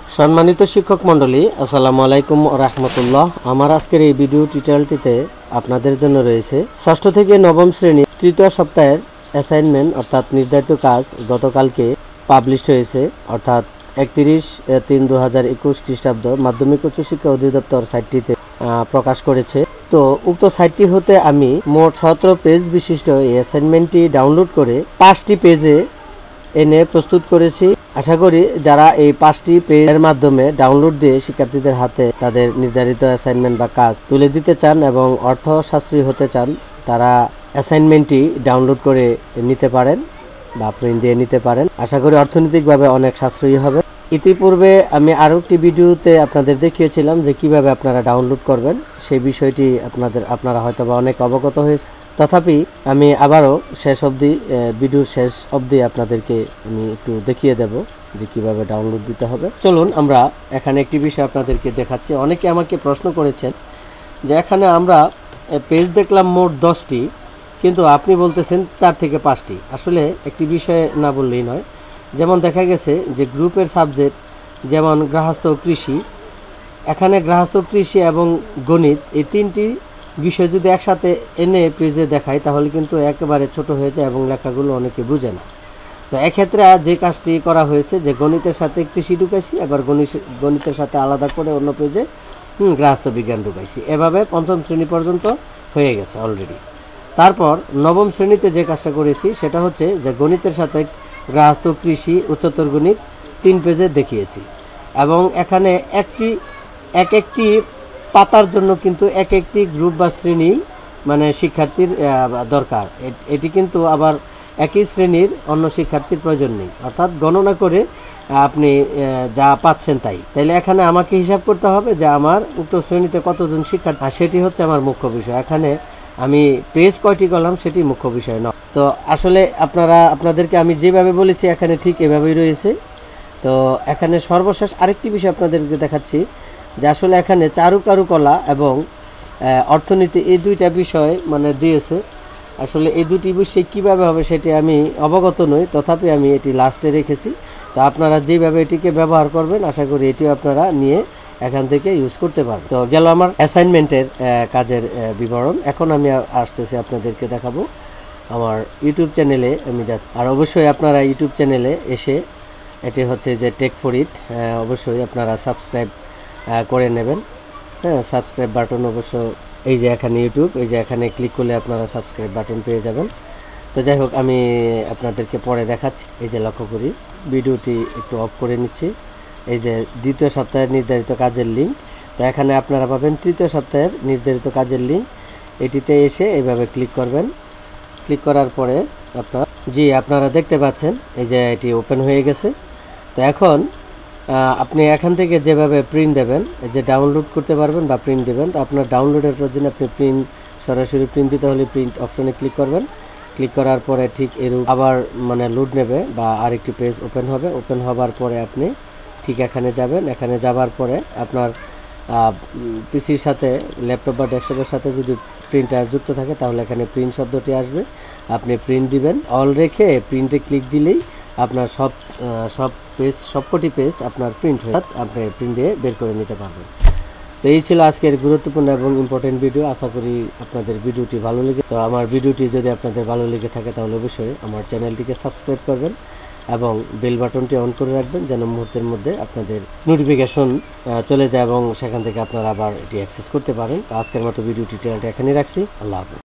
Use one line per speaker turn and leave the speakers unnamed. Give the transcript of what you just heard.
সম্মানিত শিক্ষক মণ্ডলী, আসসালামু আলাইকুম রাহমাতুল্লাহ। আমার আজকের এই ভিডিও টিউটোরিয়ালটিতে আপনাদের জন্য রয়েছে ষষ্ঠ থেকে নবম শ্রেণীর তৃতীয় সপ্তাহের অ্যাসাইনমেন্ট অর্থাৎ নির্ধারিত কাজ গতকালকে পাবলিশড হয়েছে, অর্থাৎ 31/3/2021 খ্রিস্টাব্দ মাধ্যমিক উচ্চ শিক্ষা অধিদপ্তর সাইটটিতে প্রকাশ করেছে। তো উক্ত সাইটটি হতে আমি মোট 17 পেজ বিশিষ্ট এই অ্যাসাইনমেন্টটি ডাউনলোড করে 5টি পেজে এনে প্রস্তুত করেছি। আশা করি যারা এই 5টি পেজের মাধ্যমে ডাউনলোড দিয়ে শিক্ষার্থীদের হাতে তাদের নির্ধারিত অ্যাসাইনমেন্ট বা কাজ তুলে দিতে চান এবং অর্থ সাশ্রয়ী হতে চান, তারা অ্যাসাইনমেন্টটি ডাউনলোড করে নিতে পারেন বা প্রিন্ট দিয়ে নিতে পারেন। আশা করি অর্থনৈতিকভাবে অনেক সাশ্রয়ী হবে। ইতিপূর্বে আমি আরও একটি ভিডিওতে আপনাদের দেখিয়েছিলাম যে কিভাবে আপনারা ডাউনলোড করবেন, সেই বিষয়টি আপনারা হয়তো বা অনেক অবগত হয়েছে। তথাপি আমি আবারও ভিডিওর শেষ অবধি আপনাদেরকে আমি একটু দেখিয়ে দেব যে কিভাবে ডাউনলোড দিতে হবে। চলুন আমরা এখানে একটি বিষয় আপনাদেরকে দেখাচ্ছি। অনেকে আমাকে প্রশ্ন করেছেন যে এখানে আমরা পেজ দেখলাম মোট 10টি, কিন্তু আপনি বলতেছেন 4 থেকে 5টি। আসলে একটি বিষয় না বললেই নয়। যেমন দেখা গেছে যে গ্রুপের সাবজেক্ট যেমন গৃহস্থ কৃষি, এখানে গৃহস্থ কৃষি এবং গণিত এই 3টি বিষয় যদি একসাথে এনে পেজে দেখায় তাহলে কিন্তু একেবারে ছোট হয়ে যায় এবং লেখাগুলো অনেকে বুঝে না। তো এক্ষেত্রে যে কাজটি করা হয়েছে যে গণিতের সাথে কৃষি ঢুকাইছি, আবার গণিতের সাথে আলাদা করে অন্য পেজে গৃহস্থ বিজ্ঞান ঢুকাইছি। এভাবে 5ম শ্রেণী পর্যন্ত হয়ে গেছে অলরেডি। তারপর 9ম শ্রেণীতে যে কাজটা করেছি সেটা হচ্ছে যে গণিতের সাথে গৃহস্থ কৃষি উচ্চতর গণিত 3 পেজে দেখিয়েছি এবং এখানে এক একটি পাতার জন্য কিন্তু এক একটি গ্রুপ বা শ্রেণী মানে শিক্ষার্থীর দরকার। এটি কিন্তু আবার একই শ্রেণীর অন্য শিক্ষার্থীর প্রয়োজন নেই, অর্থাৎ গণনা করে আপনি যা পাচ্ছেন তাইলে এখানে আমাকে হিসাব করতে হবে যে আমার উক্ত শ্রেণীতে কতজন শিক্ষার্থী, সেটি হচ্ছে আমার মুখ্য বিষয়। এখানে আমি পেজ কয়টি করলাম সেটি মুখ্য বিষয় নয়। তো আসলে আপনাদেরকে আমি যেভাবে বলেছি এখানে ঠিক এভাবেই রয়েছে। তো এখানে সর্বশেষ আরেকটি বিষয় আপনাদেরকে দেখাচ্ছি যে আসলে এখানে চারুকারুকলা এবং অর্থনীতি এই 2টা বিষয় মানে দিয়েছে। আসলে এই 2টি বিষয় কীভাবে হবে সেটি আমি অবগত নই, তথাপি আমি এটি লাস্টে রেখেছি। তো আপনারা যেভাবে এটিকে ব্যবহার করবেন আশা করি এটিও আপনারা নিয়ে এখান থেকে ইউজ করতে পারবেন। তো গেল আমার অ্যাসাইনমেন্টের কাজের বিবরণ। এখন আমি আসতেছি আপনাদেরকে দেখাবো আমার ইউটিউব চ্যানেলে আমি আর অবশ্যই আপনারা ইউটিউব চ্যানেলে এসে এটি হচ্ছে যে টেক ফর ইট, অবশ্যই আপনারা সাবস্ক্রাইব করে নেবেন। হ্যাঁ, সাবস্ক্রাইব বাটন অবশ্য এই যে এখানে ইউটিউব, এই যে এখানে ক্লিক করলে আপনারা সাবস্ক্রাইব বাটন পেয়ে যাবেন। তো যাই হোক, আমি আপনাদেরকে পরে দেখাচ্ছি। এই যে লক্ষ্য করি, ভিডিওটি একটু অফ করে নিচ্ছি। এই যে 2য় সপ্তাহের নির্ধারিত কাজের লিঙ্ক, তো এখানে আপনারা পাবেন 3য় সপ্তাহের নির্ধারিত কাজের লিঙ্ক। এটিতে এসে এইভাবে ক্লিক করবেন। ক্লিক করার পরে আপনারা দেখতে পাচ্ছেন এই যে এটি ওপেন হয়ে গেছে। তো এখন আপনি এখান থেকে যেভাবে প্রিন্ট দেবেন, এই যে ডাউনলোড করতে পারবেন বা প্রিন্ট দেবেন। তো আপনার ডাউনলোডের প্রয়োজনে আপনি সরাসরি প্রিন্ট দিতে হলে প্রিন্ট অপশনে ক্লিক করবেন। ক্লিক করার পরে ঠিক এরূপ আবার মানে লোড নেবে বা আরেকটি পেজ ওপেন হবে। ওপেন হবার পরে আপনি ঠিক এখানে যাবেন। এখানে যাবার পরে আপনার পিসির সাথে ল্যাপটপ বা ডেস্কটপের সাথে যদি প্রিন্টার যুক্ত থাকে তাহলে এখানে প্রিন্ট শব্দটি আসবে। আপনি প্রিন্ট দিবেন, অল রেখে প্রিন্টে ক্লিক দিলেই আপনার সবকটি পেজ আপনার প্রিন্ট হয়ে আপনি প্রিন্ট দিয়ে বের করে নিতে পারবেন। তো এই ছিল আজকের গুরুত্বপূর্ণ এবং ইম্পর্টেন্ট ভিডিও। আশা করি আপনাদের ভিডিওটি ভালো লেগে। তো আমার ভিডিওটি যদি আপনাদের ভালো লেগে থাকে তাহলে অবশ্যই আমার চ্যানেলটিকে সাবস্ক্রাইব করবেন এবং বেল বাটনটি অন করে রাখবেন যেন মুহূর্তের মধ্যে আপনাদের নোটিফিকেশন চলে যায় এবং সেখান থেকে আপনারা আবার এটি অ্যাক্সেস করতে পারেন। আজকের মতো ভিডিও টিউটোরিয়ালটা এখানেই রাখছি। আল্লাহ হাফেজ।